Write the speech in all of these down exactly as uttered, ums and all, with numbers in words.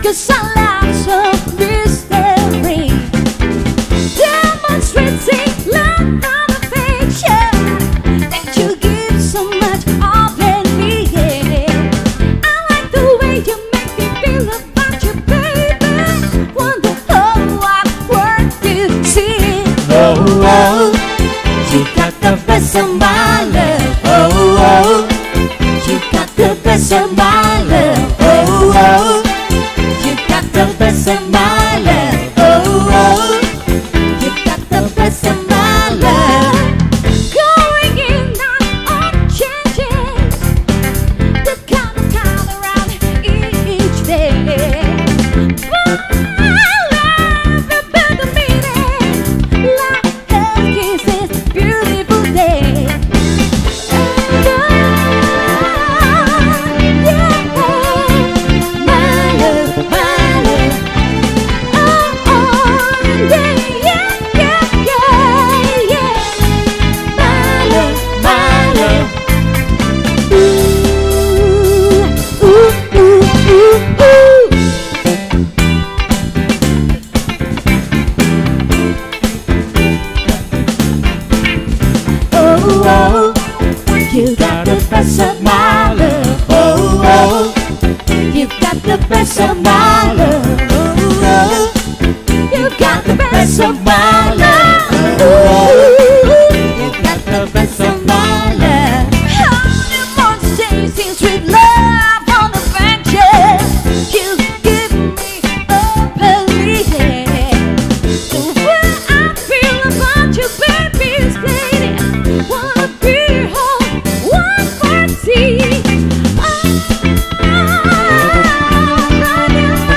'cause I like some mystery, demonstrating love and affection that you give so much of me. I like the way you make me feel about you, baby. Wonder how I work to see. Oh, oh, you got the best of my love. Oh, oh, you got the best of my love. Oh, oh, you got the best of my love. Oh, oh, you got the best of my love. Going in and out changes, the kind of color around each day. I love a better meaning, like a kiss this beautiful day. And I, yeah, my love, my love. Oh, oh, yeah, yeah, yeah, yeah, yeah. My love, my love. Ooh, ooh, ooh, ooh, ooh. Oh, oh, you got the best of my love. Oh, oh, you got the best of my love. Oh, oh, you got the best of my love. Ooh, you got the best of my love. Honeymoon tasting sweet love on the benches. You give me openly. The way I feel about you, baby, is plain. Wanna be home, one more tea. Oh,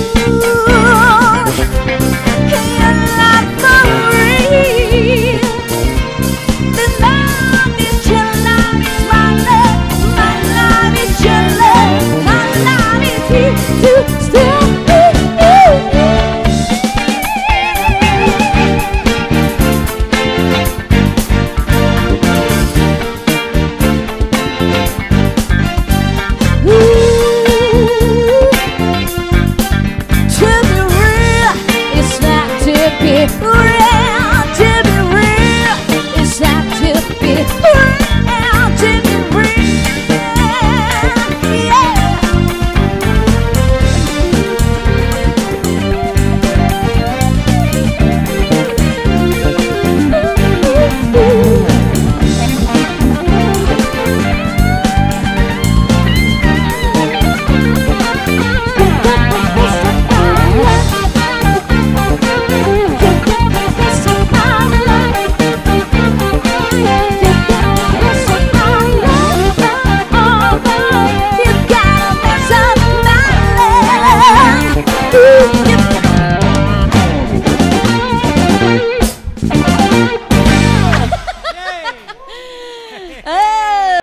Ooh.